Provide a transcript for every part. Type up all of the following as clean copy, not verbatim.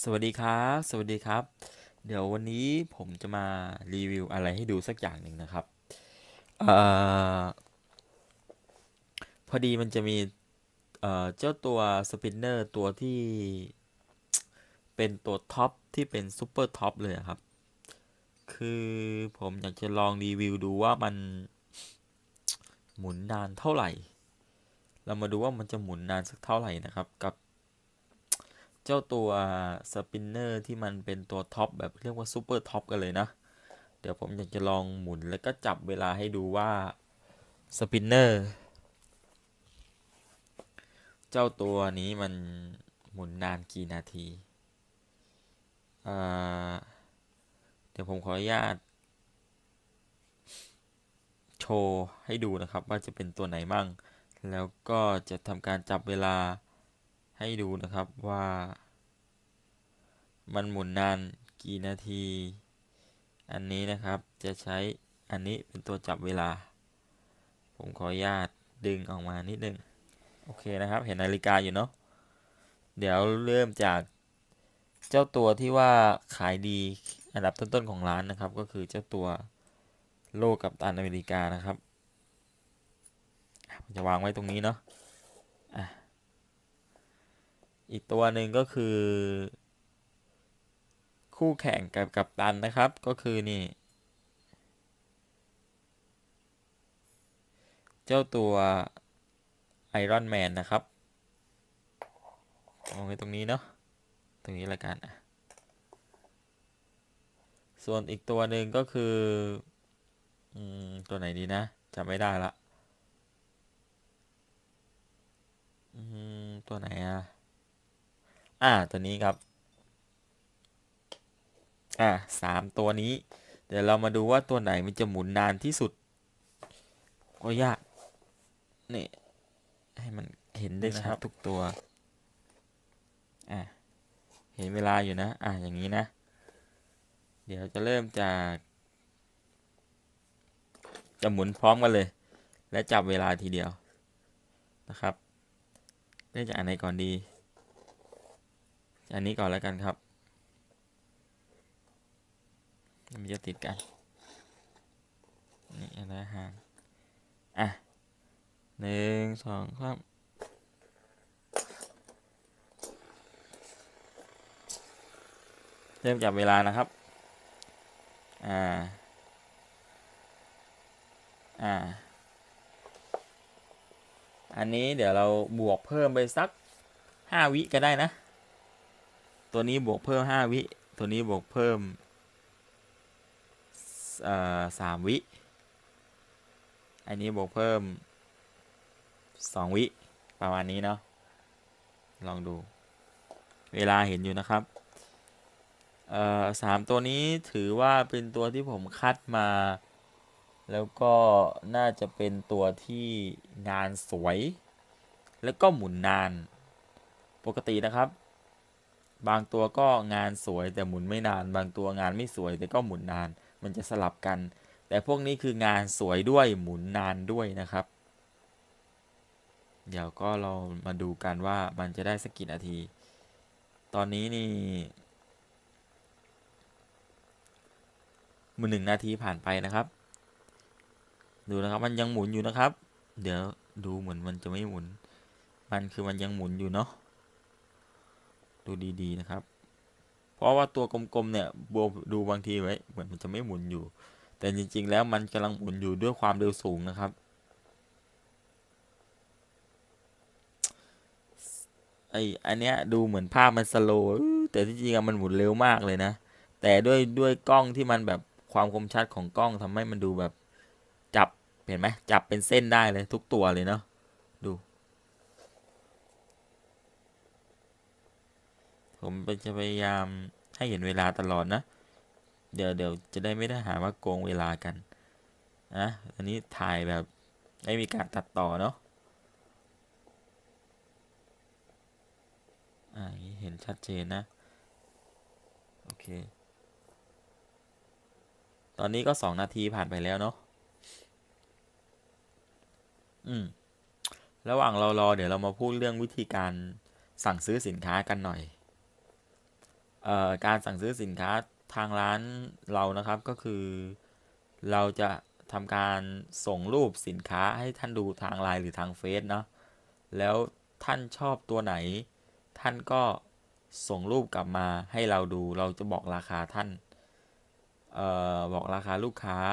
สวัสดีครับสวัสดีครับเดี๋ยววันนี้ผมจะมารีวิวอะไรให้ดูสักอย่างหนึ่งนะครับเอ่อพอดีมันจะมีเจ้าตัวสปินเนอร์ตัวที่เป็นตัวท็อปที่เป็นซูเปอร์ท็อปเลยอะครับคือผมอยากจะลองรีวิวดูว่ามันหมุนนานเท่าไหร่เรามาดูว่ามันจะหมุนนานสักเท่าไหร่นะครับกับเจ้าตัวสปินเนอร์ที่มันเป็นตัวท็อปแบบเรียกว่าซูเปอร์ท็อปกันเลยนะ เดี๋ยวผมอยากจะลองหมุนแล้วก็จับเวลาให้ดูว่าสปินเนอร์เจ้าตัวนี้มันหมุนนานกี่นาทีเอ่อเดี๋ยวผมขออนุญาตโชว์ให้ดูนะครับว่าจะเป็นตัวไหนมั่งแล้วก็จะทำการจับเวลาให้ดูนะครับว่ามันหมุนนานกี่นาทีอันนี้นะครับจะใช้อันนี้เป็นตัวจับเวลาผมขออนุญาตดึงออกมานิดนึงโอเคนะครับเห็นนาฬิกาอยู่เนาะเดี๋ยวเริ่มจาก เจ้าตัวที่ว่าขายดีอันดับต้นๆของร้านนะครับก็คือเจ้าตัวโลกัปตันอเมริกานะครับผมจะวางไว้ตรงนี้เนาะอ่ะอีกตัวหนึ่งก็คือคู่แข่งกับกัปตันนะครับก็คือนี่เจ้าตัวไอรอนแมนนะครับวางไว้ตรงนี้เนาะตรงนี้ละกันส่วนอีกตัวหนึ่งก็คือตัวไหนดีนะจำไม่ได้ละตัวไหนตัวนี้ครับอ่ะ3 ตัวนี้เดี๋ยวเรามาดูว่าตัวไหนมันจะหมุนนานที่สุดก็ยากนี่ให้มันเห็นได้ชัดทุกตัวอ่ะเห็นเวลาอยู่นะอย่างนี้นะเดี๋ยวจะเริ่มจากจะหมุนพร้อมกันเลยและจับเวลาทีเดียวนะครับเริ่มจากอันไหนก่อนดีอันนี้ก่อนแล้วกันครับมันจะติดกันนี่อันละห่าง1 2 3เริ่มจับเวลานะครับอ่าอันนี้เดี๋ยวเราบวกเพิ่มไปสัก5 วิก็ได้นะตัวนี้บวกเพิ่ม5 วิตัวนี้บวกเพิ่ม3 วิอันนี้บวกเพิ่ม2 วิประมาณนี้เนาะลองดูเวลาเห็นอยู่นะครับ3 ตัวนี้ถือว่าเป็นตัวที่ผมคัดมาแล้วก็น่าจะเป็นตัวที่งานสวยแล้วก็หมุนนานปกตินะครับบางตัวก็งานสวยแต่หมุนไม่นานบางตัวงานไม่สวยแต่ก็หมุนนานมันจะสลับกันแต่พวกนี้คืองานสวยด้วยหมุนนานด้วยนะครับเดี๋ยวก็เรามาดูกันว่ามันจะได้สักกี่นาทีตอนนี้นี่1 นาทีผ่านไปนะครับดูนะครับมันยังหมุนอยู่นะครับเดี๋ยวดูเหมือนมันจะไม่หมุนมันคือมันยังหมุนอยู่เนาะดูดีๆนะครับเพราะว่าตัวกลมๆเนี่ยดูบางทีไว้เหมือนมันจะไม่หมุนอยู่แต่จริงๆแล้วมันกำลังหมุนอยู่ด้วยความเร็วสูงนะครับอันเนี้ยดูเหมือนภาพมันสโลว์แต่ที่จริงมันหมุนเร็วมากเลยนะแต่ด้วยกล้องที่มันแบบความคมชัดของกล้องทำให้มันดูแบบจับเห็นไหมจับเป็นเส้นได้เลยทุกตัวเลยเนาะดูผมจะพยายามให้เห็นเวลาตลอดนะเดี๋ยวจะได้ไม่ได้หาว่าโกงเวลากันนะอันนี้ถ่ายแบบไม่มีการตัดต่อเนาะอย่างนี้เห็นชัดเจนนะโอเคตอนนี้ก็2 นาทีผ่านไปแล้วเนาะอืมระหว่างเรารอเดี๋ยวเรามาพูดเรื่องวิธีการสั่งซื้อสินค้ากันหน่อยการสั่งซื้อสินค้าทางร้านเรานะครับก็คือเราจะทำการส่งรูปสินค้าให้ท่านดูทางไลน์หรือทางเฟซเนาะแล้วท่านชอบตัวไหนท่านก็ส่งรูปกลับมาให้เราดูเราจะบอกราคาท่านบอกราคาลูกค้า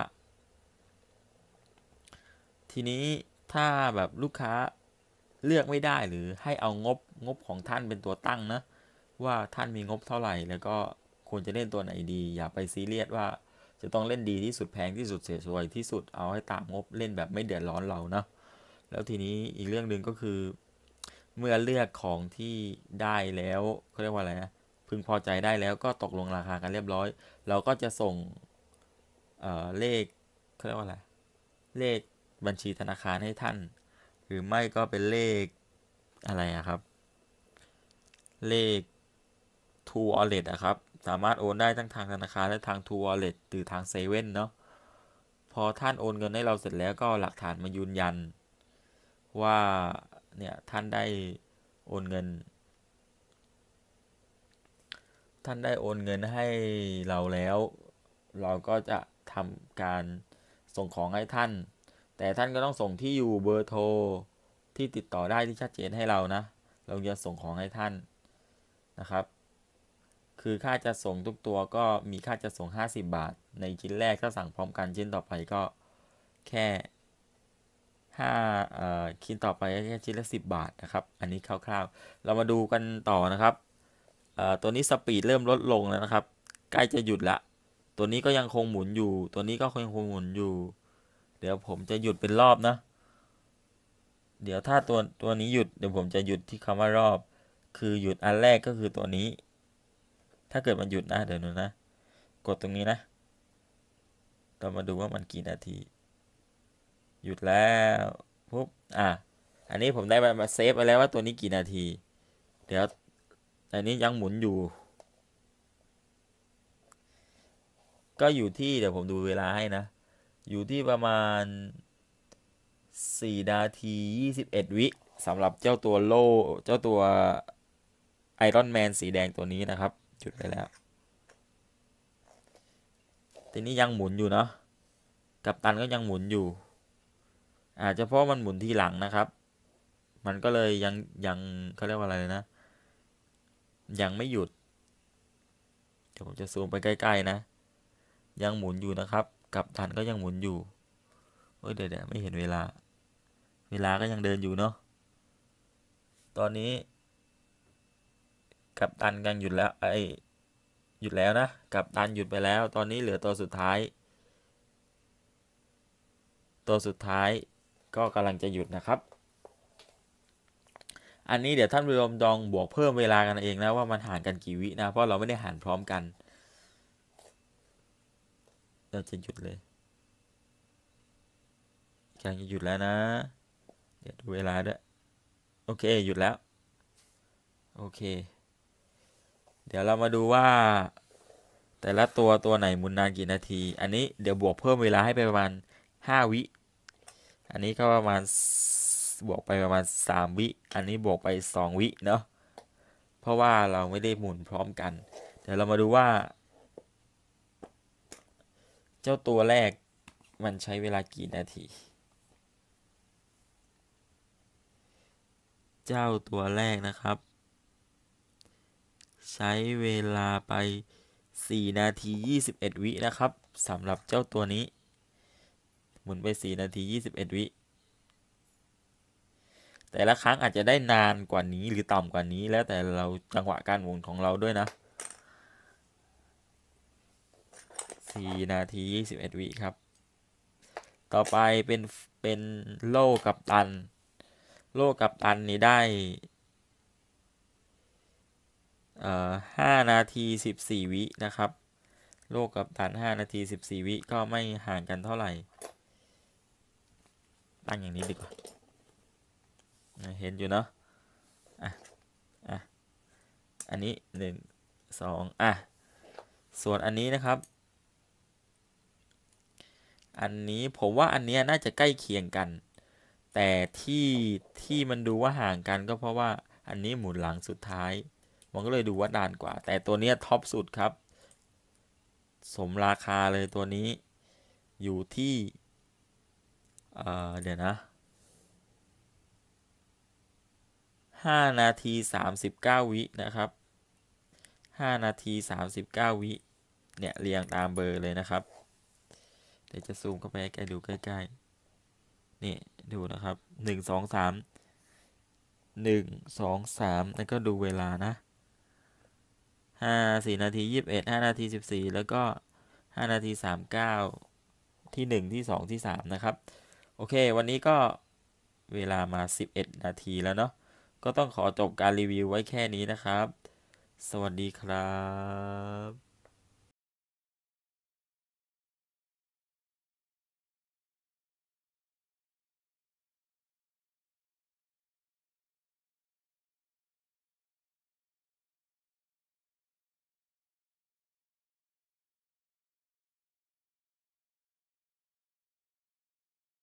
ทีนี้ถ้าแบบลูกค้าเลือกไม่ได้หรือให้เอางบของท่านเป็นตัวตั้งนะว่าท่านมีงบเท่าไหร่แล้วก็ควรจะเล่นตัวไหนดีอย่าไปซีเรียสว่าจะต้องเล่นดีที่สุดแพงที่สุดสวยที่สุดเอาให้ตามงบเล่นแบบไม่เดือดร้อนเรานะแล้วทีนี้อีกเรื่องหนึ่งก็คือเมื่อเลือกของที่ได้แล้วเขาเรียกว่าอะไรนะพึงพอใจได้แล้วก็ตกลงราคากันเรียบร้อยเราก็จะส่งเลขเขาเรียกว่าอะไรเลขบัญชีธนาคารให้ท่านหรือไม่ก็เป็นเลขอะไรครับเลข True Wallet ครับสามารถโอนได้ทั้งทางธนาคารและทาง True Wallet หรือทางเซเว่นเนาะพอท่านโอนเงินให้เราเสร็จแล้วก็หลักฐานมายืนยันว่าเนี่ยท่านได้โอนเงินให้เราแล้วเราก็จะทำการส่งของให้ท่านแต่ท่านก็ต้องส่งที่อยู่เบอร์โทรที่ติดต่อได้ที่ชัดเจนให้เรานะเราจะส่งของให้ท่านนะครับคือค่าจะส่งทุกตัวก็มีค่าจะส่ง50 บาทในชิ้นแรกถ้าสั่งพร้อมกันชิ้นต่อไปก็แค่ชิ้นต่อไปแค่ชิ้นละ10 บาทนะครับอันนี้คร่าวๆเรามาดูกันต่อนะครับตัวนี้สปีดเริ่มลดลงแล้วนะครับใกล้จะหยุดละตัวนี้ก็ยังคงหมุนอยู่ตัวนี้ก็ยังคงหมุนอยู่เดี๋ยวผมจะหยุดเป็นรอบนะเดี๋ยวถ้าตัวนี้หยุดเดี๋ยวผมจะหยุดที่คำว่ารอบคือหยุดอันแรกก็คือตัวนี้ถ้าเกิดมันหยุดนะเดี๋ยวดูนะกดตรงนี้นะเรามาดูว่ามันกี่นาทีหยุดแล้วปุ๊บอันนี้ผมได้มาเซฟไว้แล้วว่าตัวนี้กี่นาทีเดี๋ยวอันนี้ยังหมุนอยู่ก็อยู่ที่เดี๋ยวผมดูเวลาให้นะอยู่ที่ประมาณ4 นาที 21 วิสำหรับเจ้าตัวไอรอนแมนสีแดงตัวนี้นะครับหยุดไปแล้วทีนี้ยังหมุนอยู่เนาะกัปตันก็ยังหมุนอยู่อาจจะเพราะมันหมุนทีหลังนะครับมันก็เลยยังเขาเรียกว่าอะไรนะยังไม่หยุดเดี๋ยวผมจะซูมไปใกล้ๆนะยังหมุนอยู่นะครับกัปตันก็ยังหมุนอยู่เดี๋ยวไม่เห็นเวลาก็ยังเดินอยู่เนาะตอนนี้กัปตันกันหยุดแล้วหยุดแล้วนะกัปตันหยุดไปแล้วตอนนี้เหลือตัวสุดท้ายก็กำลังจะหยุดนะครับอันนี้เดี๋ยวท่านผู้ชมลองบวกเพิ่มเวลากันเองนะว่ามันห่างกันกี่วินะเพราะเราไม่ได้หารพร้อมกันเราจะหยุดเลยกำลังจะหยุดแล้วนะเดี๋ยวดูเวลาด้วยโอเคหยุดแล้วโอเคเดี๋ยวเรามาดูว่าแต่ละตัวไหนหมุนนานกี่นาทีอันนี้เดี๋ยวบวกเพิ่มเวลาให้ไปประมาณ5 วิอันนี้ก็ประมาณบวกไปประมาณ3 วิอันนี้บวกไป2 วิเนาะเพราะว่าเราไม่ได้หมุนพร้อมกันเดี๋ยวเรามาดูว่าเจ้าตัวแรกมันใช้เวลากี่นาทีเจ้าตัวแรกนะครับใช้เวลาไป4 นาที 21 วินะครับสำหรับเจ้าตัวนี้หมุนไป4 นาที 21 วิแต่ละครั้งอาจจะได้นานกว่านี้หรือต่ำกว่านี้แล้วแต่เราจังหวะการหมุนของเราด้วยนะ4 นาที 21 วิครับต่อไปเป็นโล่กัปตันนี่ได้5 นาที 14 วินะครับโล่กัปตัน5 นาที 14 วิก็ไม่ห่างกันเท่าไหร่ตั้งอย่างนี้ดีกว่าเห็นอยู่เนาะอันนี้1 2ส่วนอันนี้นะครับอันนี้ผมว่าอันนี้น่าจะใกล้เคียงกันแต่ที่มันดูว่าห่างกันก็เพราะว่าอันนี้หมุนหลังสุดท้ายมันก็เลยดูว่าด่านกว่า แต่ตัวเนี้ยท็อปสุดครับ สมราคาเลยตัวนี้อยู่ที่เดี๋ยวนะ5 นาที 39 วินะครับ5 นาที 39 วิเนี่ยเรียงตามเบอร์เลยนะครับเดี๋ยวจะซูมเข้าไปใกล้ดูใกล้ๆนี่ดูนะครับ1 2 3แล้วก็ดูเวลานะ4 นาที 21 5 นาที 14แล้วก็5 นาที 39ที่1ที่2ที่3นะครับโอเควันนี้ก็เวลามา11 นาทีแล้วเนาะก็ต้องขอจบการรีวิวไว้แค่นี้นะครับสวัสดีครับ